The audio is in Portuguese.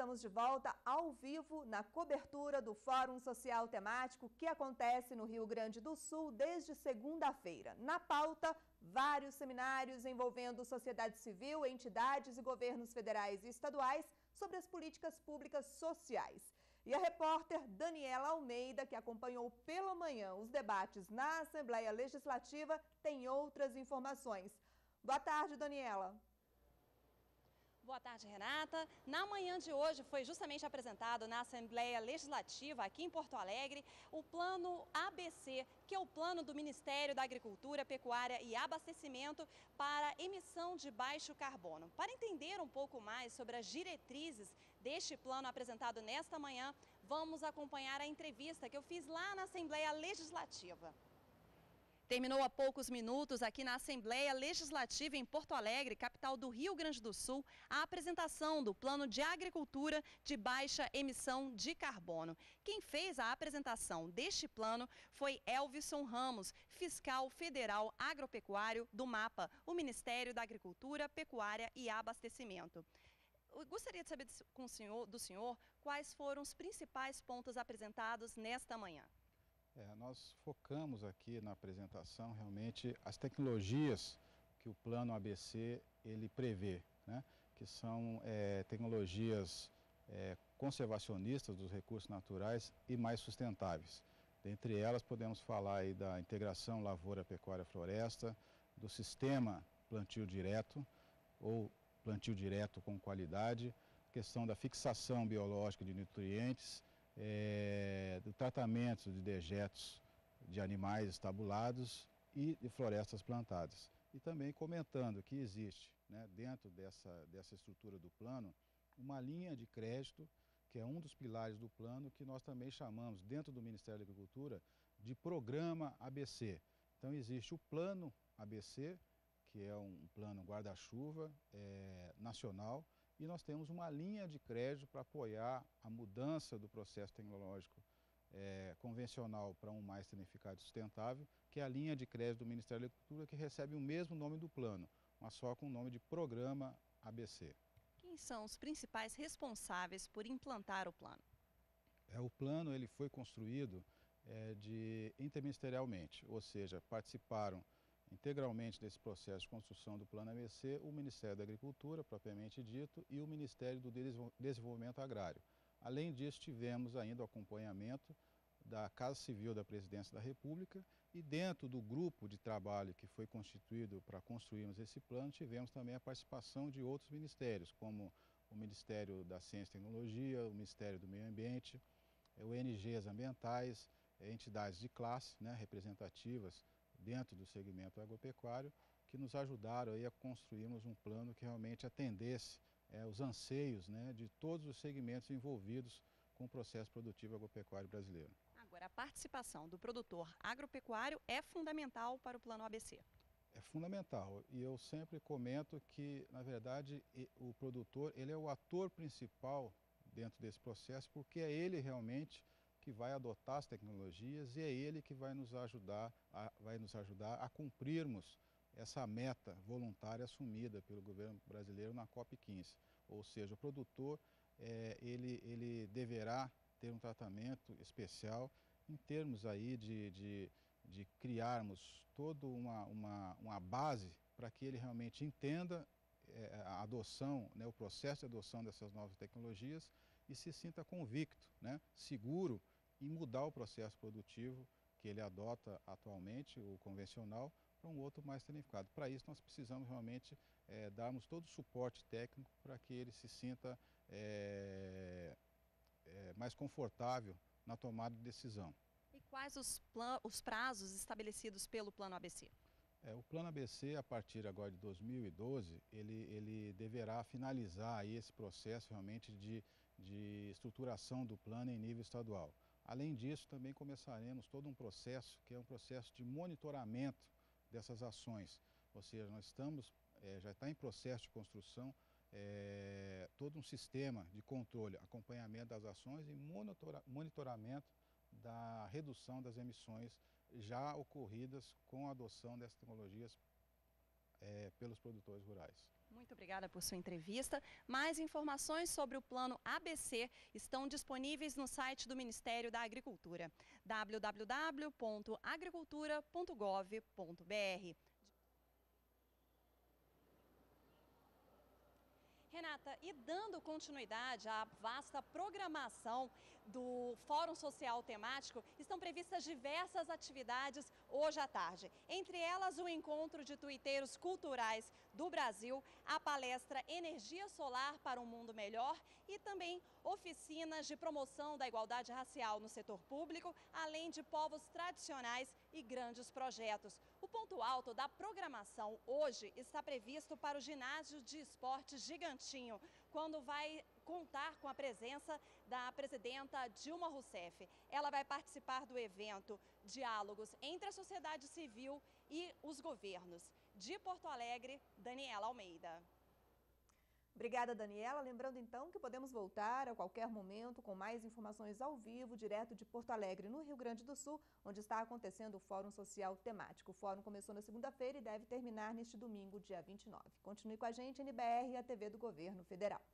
estamos de volta ao vivo na cobertura do Fórum Social Temático que acontece no Rio Grande do Sul desde segunda-feira. Na pauta, vários seminários envolvendo sociedade civil, entidades e governos federais e estaduais sobre as políticas públicas sociais. E a repórter Daniela Almeida, que acompanhou pela manhã os debates na Assembleia Legislativa, tem outras informações. Boa tarde, Daniela. Boa tarde, Renata. Na manhã de hoje foi justamente apresentado na Assembleia Legislativa aqui em Porto Alegre o Plano ABC, que é o plano do Ministério da Agricultura, Pecuária e Abastecimento para emissão de baixo carbono. Para entender um pouco mais sobre as diretrizes deste plano apresentado nesta manhã, vamos acompanhar a entrevista que eu fiz lá na Assembleia Legislativa. Terminou há poucos minutos aqui na Assembleia Legislativa em Porto Alegre, capital do Rio Grande do Sul, a apresentação do Plano de Agricultura de Baixa Emissão de Carbono. Quem fez a apresentação deste plano foi Elvison Ramos, fiscal federal agropecuário do MAPA, o Ministério da Agricultura, Pecuária e Abastecimento. Eu gostaria de saber do senhor quais foram os principais pontos apresentados nesta manhã. Nós focamos aqui na apresentação realmente as tecnologias que o Plano ABC ele prevê, né? Que são tecnologias conservacionistas dos recursos naturais e mais sustentáveis. Dentre elas podemos falar aí da integração lavoura-pecuária-floresta, do sistema plantio direto ou plantio direto com qualidade, questão da fixação biológica de nutrientes, do tratamento de dejetos de animais estabulados e de florestas plantadas. E também comentando que existe, né, dentro dessa estrutura do plano, uma linha de crédito, que é um dos pilares do plano, que nós também chamamos, dentro do Ministério da Agricultura, de Programa ABC. Então existe o Plano ABC, que é um plano guarda-chuva nacional, e nós temos uma linha de crédito para apoiar a mudança do processo tecnológico convencional para um mais tecnificado e sustentável, que é a linha de crédito do Ministério da Agricultura, que recebe o mesmo nome do plano, mas só com o nome de Programa ABC. Quem são os principais responsáveis por implantar o plano? O plano ele foi construído interministerialmente, ou seja, participaram integralmente desse processo de construção do Plano ABC, o Ministério da Agricultura, propriamente dito, e o Ministério do Desenvolvimento Agrário. Além disso, tivemos ainda o acompanhamento da Casa Civil da Presidência da República e dentro do grupo de trabalho que foi constituído para construirmos esse plano, tivemos também a participação de outros ministérios, como o Ministério da Ciência e Tecnologia, o Ministério do Meio Ambiente, ONGs ambientais, entidades de classe, né, representativas, dentro do segmento agropecuário, que nos ajudaram aí a construirmos um plano que realmente atendesse os anseios, né, de todos os segmentos envolvidos com o processo produtivo agropecuário brasileiro. Agora, a participação do produtor agropecuário é fundamental para o Plano ABC. É fundamental, e eu sempre comento que, na verdade, o produtor ele é o ator principal dentro desse processo, porque é ele realmente que vai adotar as tecnologias e é ele que vai nos ajudar a cumprirmos essa meta voluntária assumida pelo governo brasileiro na COP15. Ou seja, o produtor ele deverá ter um tratamento especial em termos aí de criarmos toda uma base para que ele realmente entenda a adoção, né, o processo de adoção dessas novas tecnologias e se sinta convicto, né, seguro em mudar o processo produtivo que ele adota atualmente, o convencional, para um outro mais tecnificado. Para isso nós precisamos realmente darmos todo o suporte técnico para que ele se sinta mais confortável na tomada de decisão. E quais os prazos estabelecidos pelo Plano ABC? O Plano ABC, a partir agora de 2012, ele deverá finalizar aí esse processo realmente de estruturação do plano em nível estadual. Além disso, também começaremos todo um processo, que é um processo de monitoramento dessas ações. Ou seja, nós estamos, já está em processo de construção, todo um sistema de controle, acompanhamento das ações e monitoramento da redução das emissões já ocorridas com a adoção dessas tecnologias pelos produtores rurais. Muito obrigada por sua entrevista. Mais informações sobre o Plano ABC estão disponíveis no site do Ministério da Agricultura, www.agricultura.gov.br. Renata, e dando continuidade à vasta programação do Fórum Social Temático, estão previstas diversas atividades hoje à tarde. Entre elas, o encontro de tuiteiros culturais do Brasil, a palestra Energia Solar para um Mundo Melhor e também oficinas de promoção da igualdade racial no setor público, além de povos tradicionais e grandes projetos. O ponto alto da programação hoje está previsto para o ginásio de esportes Gigantinho, quando vai contar com a presença da presidenta Dilma Rousseff. Ela vai participar do evento Diálogos entre a Sociedade Civil e os Governos. De Porto Alegre, Daniela Almeida. Obrigada, Daniela. Lembrando então que podemos voltar a qualquer momento com mais informações ao vivo, direto de Porto Alegre, no Rio Grande do Sul, onde está acontecendo o Fórum Social Temático. O fórum começou na segunda-feira e deve terminar neste domingo, dia 29. Continue com a gente, NBR e a TV do Governo Federal.